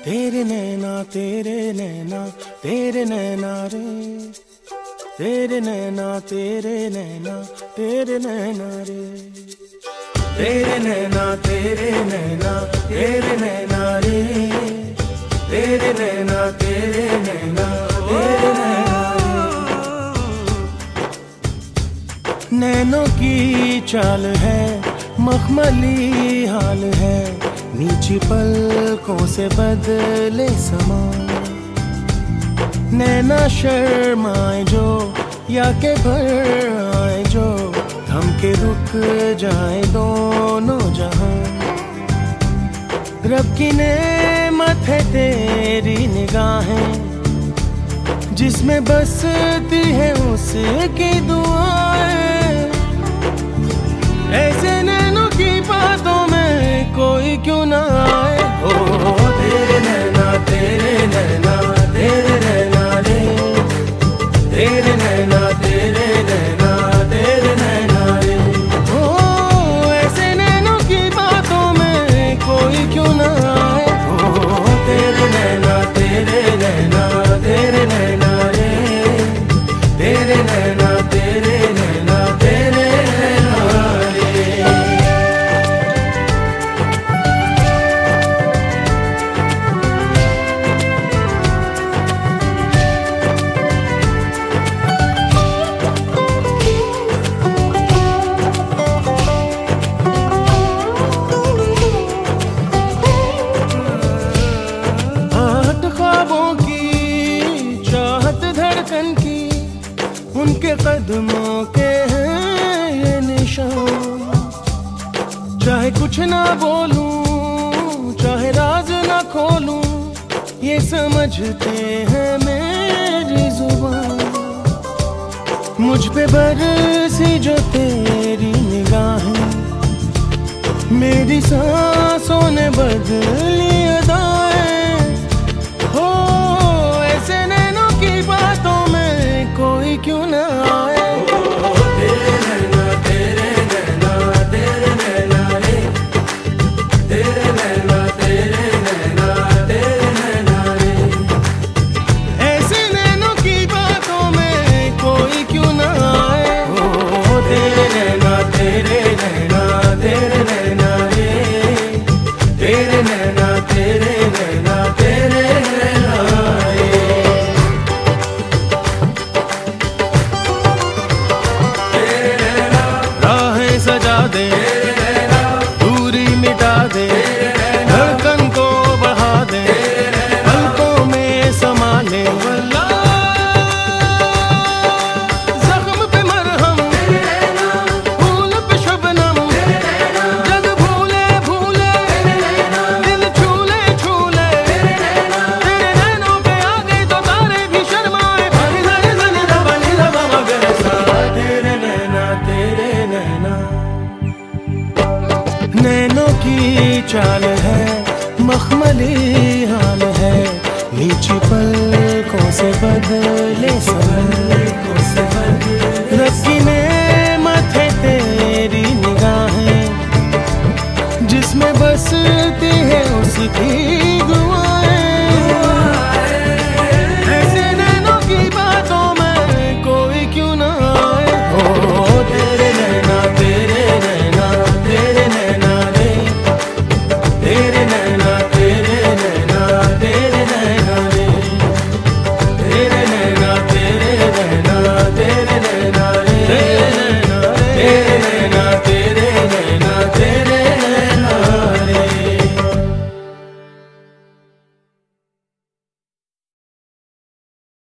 तेरे नैना तेरे नैना तेरे नैना रे, तेरे नैना तेरे नैना तेरे नैना रे, तेरे नैना तेरे नैना तेरे नैना रे, तेरे नैना तेरे नैना तेरे नैना रे। नैनों की चाल है, मखमली हाल है, नीची पलकों से बदले समा। नैना शर्माए जो या के भर आए जो, थम के रुक जाए दोनों जहां। रब की नेमत है तेरी निगाहें, जिसमें बसती है उसकी दुआएं। ऐसे नैनों की बातों में कोई क्यों ना आए। ओ तेरे नैना तेरे नैना तेरे नैना रे, तेरे नैना तेरे नैना तेरे नैना रे। ओ ऐसे नैनों की बातों में कोई क्यों ना आए। ओ तेरे नैना तेरे नैना तेरे नैना रे, तेरे नैना तेरे नैना तेरे नैना रे। ख्वाबों की चाहत धड़कन की, उनके कदमों के हैं ये निशान। चाहे कुछ ना बोलूं, चाहे राज ना खोलूं, ये समझते हैं मेरी जुबान। मुझ पे बरसी जो तेरी निगाहें, मेरी सांसों ने बदली अदाएं। हो ऐसे नैनों की बातों में कोई क्यों ना आए। तेरे नैना तेरे नैना तेरे नैना रे, तेरे नैना तेरे नैना तेरे नैना रे। ऐसे नैनों की बातों में कोई क्यों ना आए। ओ तेरे नैना तेरे नैना तेरे नैना रे, तेरे नैना तेरे नैना तेरे नैना रे। राहें सजा दे, दूरी मिटा दे, धड़कन को बढ़ा दे, पलकों में समा ले। जख्म पे मरहम, फूल पे शबनम, जग भूले भूले, दिल छूले छूले। तेरे नैनों पे आ गए तो तारे भी शर्माए। तेरे नैना तेरे नैना। नैनों की चाल है, मखमली हाल है, नीची पलकों से बदले समय।